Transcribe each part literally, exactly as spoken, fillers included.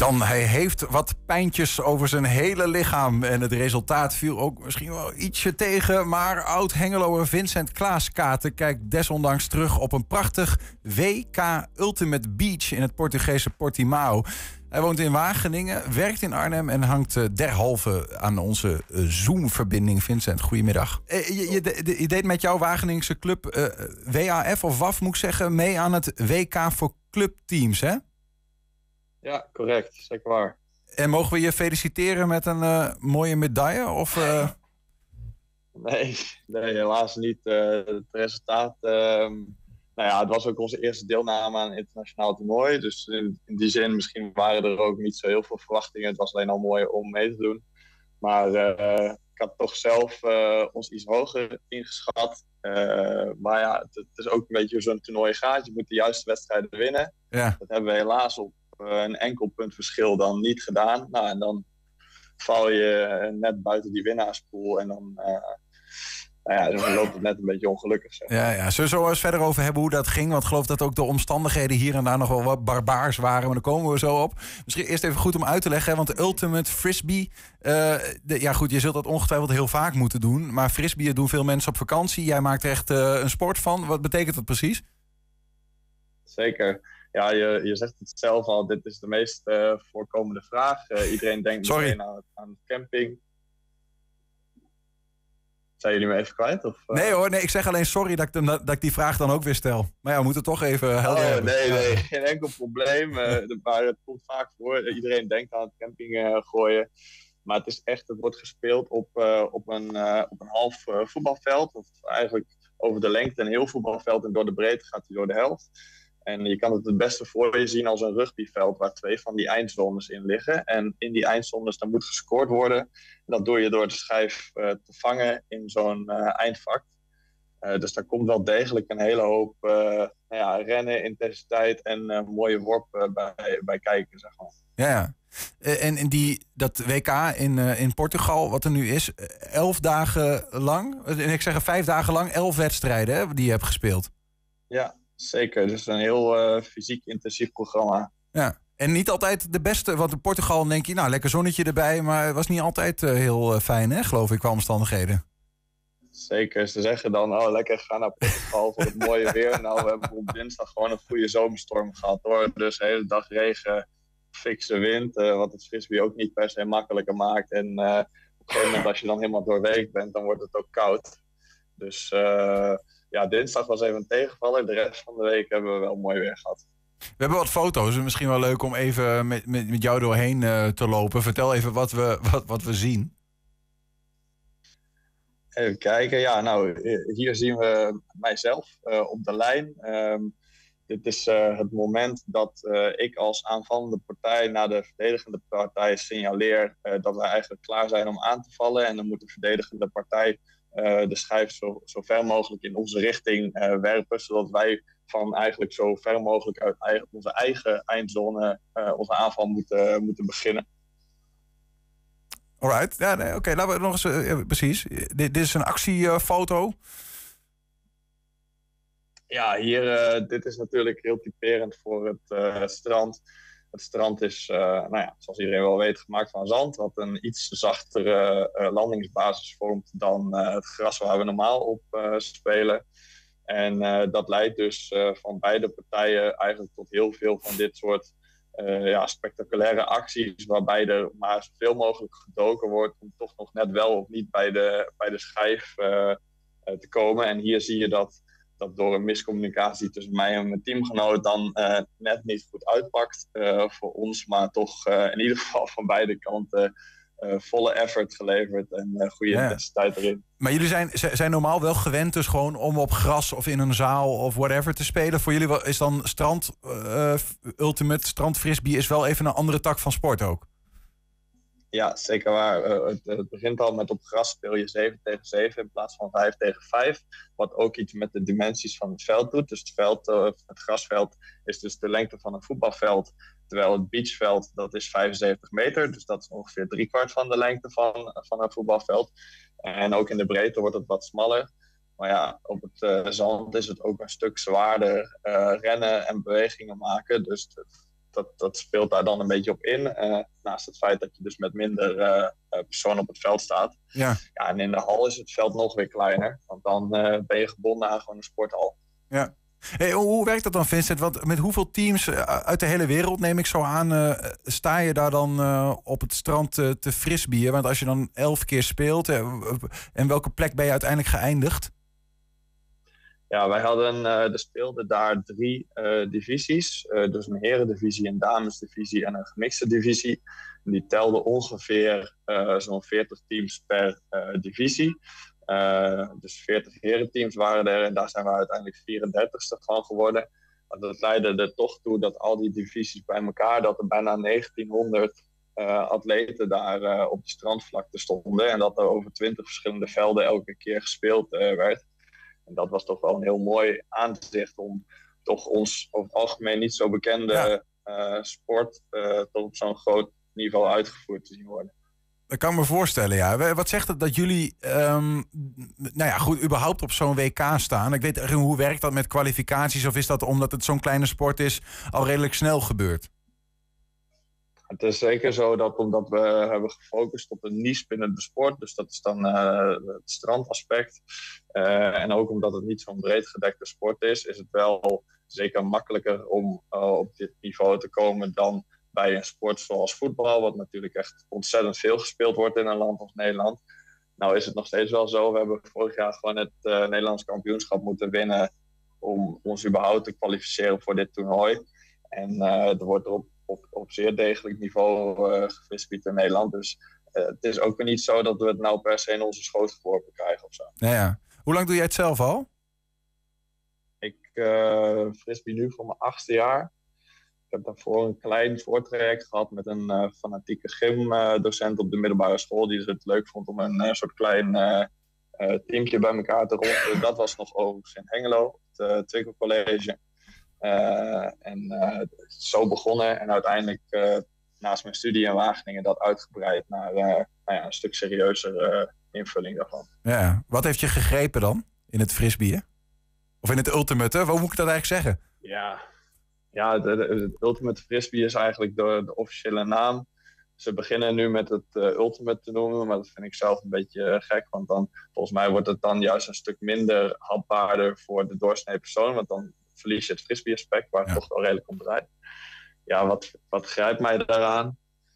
Dan hij heeft wat pijntjes over zijn hele lichaam. En het resultaat viel ook misschien wel ietsje tegen. Maar oud-Hengeloer Vincent Klaaskaten kijkt desondanks terug op een prachtig W K Ultimate Beach in het Portugese Portimao. Hij woont in Wageningen, werkt in Arnhem en hangt derhalve aan onze Zoom-verbinding. Vincent, goedemiddag. Je, je, je deed met jouw Wageningse club uh, W A F of W A F, moet ik zeggen, mee aan het W K voor clubteams, hè? Ja, correct. Zeker waar. En mogen we je feliciteren met een uh, mooie medaille? Of, uh... nee, nee, helaas niet. Uh, het resultaat... Uh, nou ja, het was ook onze eerste deelname aan een internationaal toernooi. Dus in, in die zin, misschien waren er ook niet zo heel veel verwachtingen. Het was alleen al mooi om mee te doen. Maar uh, ik had toch zelf uh, ons iets hoger ingeschat. Uh, maar ja, het, het is ook een beetje hoe zo'n toernooi gaat. Je moet de juiste wedstrijden winnen. Ja. Dat hebben we helaas op een enkel punt verschil dan niet gedaan. Nou, en dan val je net buiten die winnaarspool en dan, uh, nou ja, dan loopt het net een beetje ongelukkig. Zeg. Ja, ja. Zullen we zo eens verder over hebben hoe dat ging? Want ik geloof dat ook de omstandigheden hier en daar nog wel wat barbaars waren. Maar daar komen we zo op. Misschien eerst even goed om uit te leggen, hè? Want de Ultimate Frisbee... Uh, de, ja goed, je zult dat ongetwijfeld heel vaak moeten doen. Maar frisbee doen veel mensen op vakantie. Jij maakt er echt uh, een sport van. Wat betekent dat precies? Zeker. Ja, je, je zegt het zelf al, dit is de meest uh, voorkomende vraag. Uh, iedereen denkt meteen aan, aan camping. Zijn jullie me even kwijt? Of, uh... Nee hoor, nee, ik zeg alleen sorry dat ik, de, dat ik die vraag dan ook weer stel. Maar ja, we moeten toch even helder oh, hebben. Nee, nee, geen enkel probleem. Uh, maar het komt vaak voor. Iedereen denkt aan het camping uh, gooien. Maar het is echt, het wordt gespeeld op, uh, op, een, uh, op een half uh, voetbalveld. Of eigenlijk over de lengte een heel voetbalveld en door de breedte gaat hij door de helft. En je kan het het beste voor je zien als een rugbyveld waar twee van die eindzones in liggen. En in die eindzones dan moet gescoord worden. En dat doe je door de schijf uh, te vangen in zo'n uh, eindvak. Uh, dus daar komt wel degelijk een hele hoop uh, nou ja, rennen, intensiteit en uh, mooie worp uh, bij, bij kijken, zeg maar. Ja, ja. Uh, en in die, dat W K in, uh, in Portugal, wat er nu is, elf dagen lang, en ik zeg vijf dagen lang, elf wedstrijden hè, die je hebt gespeeld. Ja. Zeker, dus een heel uh, fysiek intensief programma. Ja, en niet altijd de beste, want in Portugal denk je, nou, lekker zonnetje erbij, maar het was niet altijd uh, heel uh, fijn, hè, geloof ik, qua omstandigheden. Zeker, ze zeggen dan, oh, lekker gaan naar Portugal voor het mooie weer. Nou, we hebben op dinsdag gewoon een goede zomerstorm gehad, hoor. Dus de hele dag regen, fikse wind, uh, wat het frisbee ook niet per se makkelijker maakt. En uh, op een gegeven moment, als je dan helemaal doorweekt bent, dan wordt het ook koud. Dus... Uh, Ja, dinsdag was even een tegenvaller. De rest van de week hebben we wel mooi weer gehad. We hebben wat foto's. Misschien wel leuk om even met, met, met jou doorheen uh, te lopen. Vertel even wat we, wat, wat we zien. Even kijken. Ja, nou, hier zien we mijzelf uh, op de lijn. Um, dit is uh, het moment dat uh, ik als aanvallende partij naar de verdedigende partij signaleer uh, dat we eigenlijk klaar zijn om aan te vallen. En dan moet de verdedigende partij Uh, de schijf zo, zo ver mogelijk in onze richting uh, werpen, zodat wij van eigenlijk zo ver mogelijk uit eigen, onze eigen eindzone uh, onze aanval moeten, uh, moeten beginnen. Alright, ja, nee, oké, okay. Laten we nog eens, uh, precies. Dit, dit is een actiefoto. Uh, ja, hier, uh, dit is natuurlijk heel typerend voor het uh, strand. Het strand is, uh, nou ja, zoals iedereen wel weet, gemaakt van zand, wat een iets zachtere uh, landingsbasis vormt dan uh, het gras waar we normaal op uh, spelen. En uh, dat leidt dus uh, van beide partijen eigenlijk tot heel veel van dit soort uh, ja, spectaculaire acties, waarbij er maar zoveel mogelijk gedoken wordt om toch nog net wel of niet bij de, bij de schijf uh, uh, te komen. En hier zie je dat dat door een miscommunicatie tussen mij en mijn teamgenoot dan uh, net niet goed uitpakt uh, voor ons. Maar toch uh, in ieder geval van beide kanten uh, volle effort geleverd en uh, goede ja. intensiteit erin. Maar jullie zijn, zijn normaal wel gewend dus gewoon om op gras of in een zaal of whatever te spelen. Voor jullie is dan strand, uh, ultimate strand frisbee is wel even een andere tak van sport ook? Ja, zeker waar. Uh, het, het begint al met op gras speel je zeven tegen zeven in plaats van vijf tegen vijf. Wat ook iets met de dimensies van het veld doet. Dus het, veld, uh, het grasveld is dus de lengte van een voetbalveld. Terwijl het beachveld, dat is vijfenzeventig meter. Dus dat is ongeveer driekwart van de lengte van, van een voetbalveld. En ook in de breedte wordt het wat smaller. Maar ja, op het uh, zand is het ook een stuk zwaarder uh, rennen en bewegingen maken. Dus dat, dat speelt daar dan een beetje op in. Uh, naast het feit dat je dus met minder uh, personen op het veld staat. Ja. Ja, en in de hal is het veld nog weer kleiner. Want dan uh, ben je gebonden aan gewoon een sporthal. Ja. Hey, hoe werkt dat dan, Vincent? Want met hoeveel teams uit de hele wereld, neem ik zo aan, uh, sta je daar dan uh, op het strand uh, te frisbeeën? Want als je dan elf keer speelt, uh, en welke plek ben je uiteindelijk geëindigd? Ja, wij hadden, uh, er speelden daar drie uh, divisies. Uh, dus een herendivisie, een damesdivisie en een gemixte divisie. En die telden ongeveer uh, zo'n veertig teams per uh, divisie. Uh, dus veertig herenteams waren er en daar zijn we uiteindelijk vierendertigste van geworden. Maar dat leidde er toch toe dat al die divisies bij elkaar, dat er bijna negentienhonderd uh, atleten daar uh, op de strandvlakte stonden. En dat er over twintig verschillende velden elke keer gespeeld uh, werd. En dat was toch wel een heel mooi aanzicht om toch ons over het algemeen niet zo bekende ja. uh, sport uh, tot op zo'n groot niveau uitgevoerd te zien worden. Dat kan ik me voorstellen, ja. Wat zegt het dat jullie, um, nou ja, goed, überhaupt op zo'n W K staan? Ik weet, hoe werkt dat met kwalificaties? Of is dat omdat het zo'n kleine sport is, al redelijk snel gebeurd? Het is zeker zo dat omdat we hebben gefocust op een niche binnen de sport, dus dat is dan uh, het strandaspect. Uh, en ook omdat het niet zo'n breed gedekte sport is, is het wel zeker makkelijker om uh, op dit niveau te komen dan bij een sport zoals voetbal, wat natuurlijk echt ontzettend veel gespeeld wordt in een land als Nederland. Nou is het nog steeds wel zo, we hebben vorig jaar gewoon het uh, Nederlands kampioenschap moeten winnen om ons überhaupt te kwalificeren voor dit toernooi. En uh, er wordt er op, op, op zeer degelijk niveau uh, gefrisbeed in Nederland. Dus uh, het is ook weer niet zo dat we het nou per se in onze schoot geworpen krijgen of zo. Ja, ja. Hoe lang doe jij het zelf al? Ik uh, frisbee nu voor mijn achtste jaar. Ik heb daarvoor een klein voortraject gehad met een uh, fanatieke gymdocent op de middelbare school. Die het leuk vond om een uh, soort klein uh, uh, teamje bij elkaar te ronden. Dat was nog overigens in Hengelo, het uh, Twickel College. Uh, en uh, zo begonnen en uiteindelijk uh, naast mijn studie in Wageningen dat uitgebreid naar uh, nou ja, een stuk serieuzer uh, invulling daarvan. Ja, wat heeft je gegrepen dan in het frisbeeën? Of in het ultimate, hè? Hoe moet ik dat eigenlijk zeggen? Ja... Ja, de, de, het Ultimate Frisbee is eigenlijk de, de officiële naam. Ze beginnen nu met het uh, Ultimate te noemen, maar dat vind ik zelf een beetje uh, gek. Want dan, volgens mij wordt het dan juist een stuk minder hapbaarder voor de doorsnee persoon. Want dan verlies je het frisbee-aspect, waar het ja. toch wel redelijk om draait. Ja, wat, wat grijpt mij daaraan?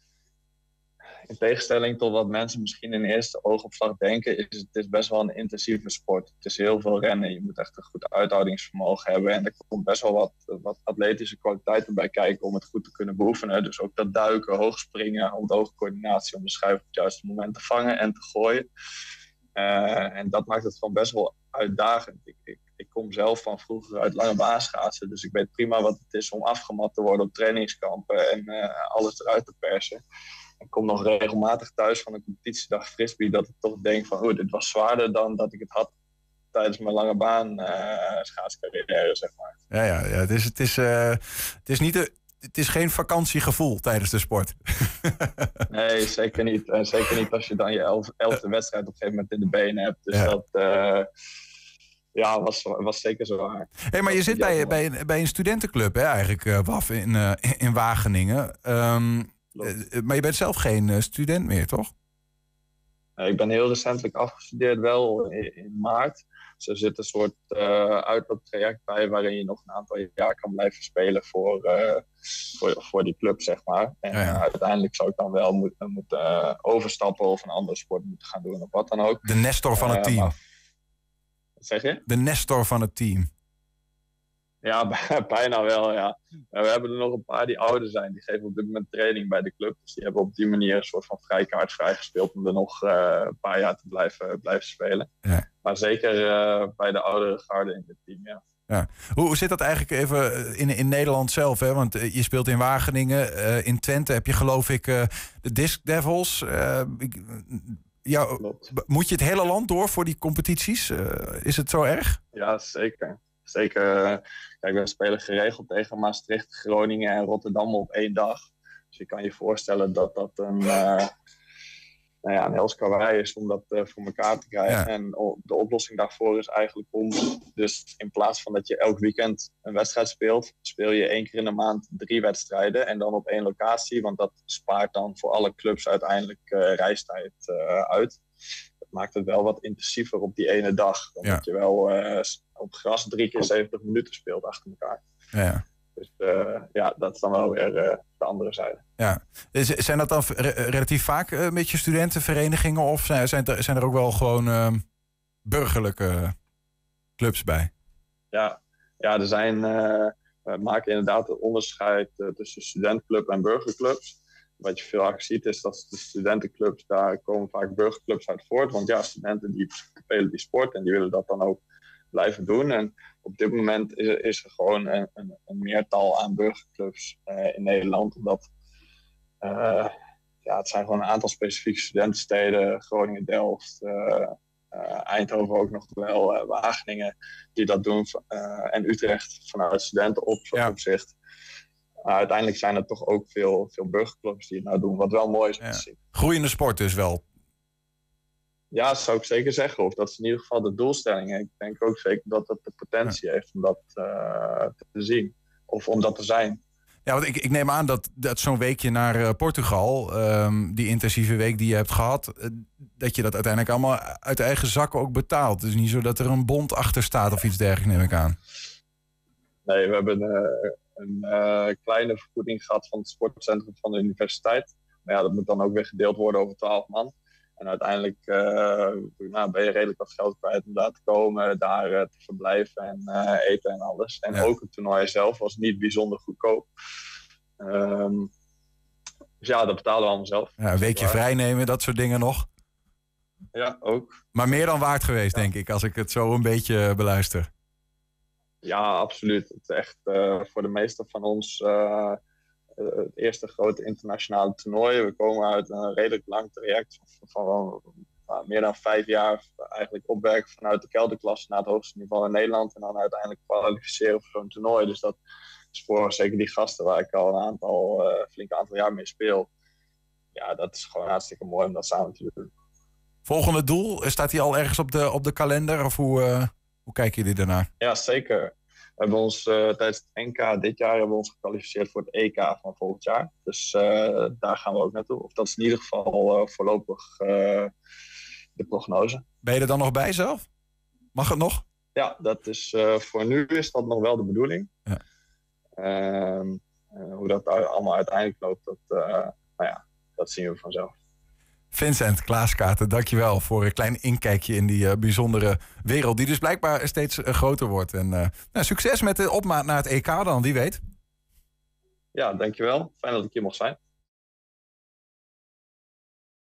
In tegenstelling tot wat mensen misschien in eerste oogopslag denken, is het is best wel een intensieve sport. Het is heel veel rennen. Je moet echt een goed uithoudingsvermogen hebben. En er komt best wel wat, wat atletische kwaliteiten bij kijken om het goed te kunnen beoefenen. Dus ook dat duiken, hoogspringen, hand-oogcoördinatie om de schuif op het juiste moment te vangen en te gooien. Uh, en dat maakt het gewoon best wel uitdagend. Ik, ik, ik kom zelf van vroeger uit lange baanschaatsen, dus ik weet prima wat het is om afgemat te worden op trainingskampen en uh, alles eruit te persen. Ik kom nog regelmatig thuis van een competitiedag frisbee dat ik toch denk van, oh, dit was zwaarder dan dat ik het had tijdens mijn lange baan uh, schaatscarrière, zeg maar. Ja, ja, ja. Het is, het is, uh, het is niet de, het is geen vakantiegevoel tijdens de sport. Nee, zeker niet. En zeker niet als je dan je elf, elfde wedstrijd op een gegeven moment in de benen hebt. Dus ja. dat uh, ja, was, was zeker zwaar. Hey, maar je zit bij, bij, bij een studentenclub, hè, eigenlijk, uh, W A F, in, uh, in Wageningen. Um, Uh, maar je bent zelf geen uh, student meer, toch? Uh, ik ben heel recentelijk afgestudeerd, wel in, in maart. Dus er zit een soort uh, uitlooptraject bij waarin je nog een aantal jaar kan blijven spelen voor, uh, voor, voor die club, zeg maar. En ja, ja. Uh, uiteindelijk zou ik dan wel moeten, moeten uh, overstappen of een andere sport moeten gaan doen of wat dan ook. De Nestor van het team. Uh, maar, wat zeg je? De Nestor van het team. Ja, bijna wel, ja. We hebben er nog een paar die ouder zijn. Die geven op dit moment training bij de club. Dus die hebben op die manier een soort van vrijkaart vrijgespeeld om er nog uh, een paar jaar te blijven, blijven spelen. Ja. Maar zeker uh, bij de oudere garde in het team, ja. Ja. Hoe, hoe zit dat eigenlijk even in, in Nederland zelf? Hè? Want uh, je speelt in Wageningen. Uh, in Twente heb je geloof ik uh, de Disc Devils. Uh, ik, ja, moet je het hele land door voor die competities? Uh, is het zo erg? Ja, zeker. Zeker, kijk, we spelen geregeld tegen Maastricht, Groningen en Rotterdam op één dag. Dus je kan je voorstellen dat dat een, uh, nou ja, een hels karwei is om dat uh, voor elkaar te krijgen. Ja. En de oplossing daarvoor is eigenlijk om, dus in plaats van dat je elk weekend een wedstrijd speelt, speel je één keer in de maand drie wedstrijden en dan op één locatie, want dat spaart dan voor alle clubs uiteindelijk uh, reistijd uh, uit. Dat maakt het wel wat intensiever op die ene dag, omdat ja. je wel uh, op gras drie keer zeventig minuten speelt achter elkaar. Ja. Dus uh, ja, dat is dan wel weer uh, de andere zijde. Ja. Zijn dat dan re- relatief vaak uh, met je studentenverenigingen of zijn, zijn, er, zijn er ook wel gewoon uh, burgerlijke clubs bij? Ja, ja er zijn, uh, we maken inderdaad het onderscheid uh, tussen studentenclub en burgerclubs. Wat je veel vaak ziet is dat de studentenclubs, daar komen vaak burgerclubs uit voort. Want ja, studenten die spelen die sport en die willen dat dan ook blijven doen. En op dit moment is er, is er gewoon een, een, een meertal aan burgerclubs uh, in Nederland. Omdat uh, ja, het zijn gewoon een aantal specifieke studentensteden. Groningen, Delft, uh, uh, Eindhoven ook nog wel, uh, Wageningen die dat doen. Uh, en Utrecht vanuit studentenopzicht. Ja. Uh, uiteindelijk zijn er toch ook veel, veel burgerclubs die het nou doen. Wat wel mooi is om ja. te zien. Groeiende sport dus wel. Ja, dat zou ik zeker zeggen. Of dat is in ieder geval de doelstelling. Ik denk ook zeker dat dat de potentie ja. heeft om dat uh, te zien. Of om dat te zijn. Ja, want ik, ik neem aan dat, dat zo'n weekje naar uh, Portugal, um, die intensieve week die je hebt gehad, uh, dat je dat uiteindelijk allemaal uit eigen zak ook betaalt. Dus niet zo dat er een bond achter staat of iets dergelijks, neem ik aan. Nee, we hebben uh, een uh, kleine vergoeding gehad van het sportcentrum van de universiteit. Maar ja, dat moet dan ook weer gedeeld worden over twaalf man. En uiteindelijk uh, nou, ben je redelijk wat geld kwijt om daar te komen, daar uh, te verblijven en uh, eten en alles. En ja. ook het toernooi zelf was niet bijzonder goedkoop. Um, dus ja, dat betalen we allemaal zelf. Ja, een weekje vrij nemen, dat soort dingen nog. Ja, ook. Maar meer dan waard geweest, ja. denk ik, als ik het zo een beetje beluister. Ja, absoluut. Het is echt uh, voor de meesten van ons uh, het eerste grote internationale toernooi. We komen uit een redelijk lang traject van, van, van meer dan vijf jaar eigenlijk opwerken vanuit de kelderklasse naar het hoogste niveau in Nederland en dan uiteindelijk kwalificeren voor zo'n toernooi. Dus dat is voor zeker die gasten waar ik al een aantal, uh, flink aantal jaar mee speel. Ja, dat is gewoon hartstikke mooi om dat samen te doen. Volgende doel, staat die al ergens op de, op de kalender of hoe, uh, hoe kijken jullie daarnaar? Ja, zeker. We hebben ons uh, tijdens het N K dit jaar hebben we ons gekwalificeerd voor het E K van volgend jaar. Dus uh, daar gaan we ook naartoe. Of dat is in ieder geval uh, voorlopig uh, de prognose. Ben je er dan nog bij zelf? Mag het nog? Ja, dat is, uh, voor nu is dat nog wel de bedoeling. Ja. Uh, uh, hoe dat allemaal uiteindelijk loopt, dat, uh, nou ja, dat zien we vanzelf. Vincent Klaaskaten, dankjewel voor een klein inkijkje in die uh, bijzondere wereld die dus blijkbaar steeds uh, groter wordt. En uh, nou, succes met de opmaat naar het E K dan, wie weet. Ja, dankjewel. Fijn dat ik hier mocht zijn.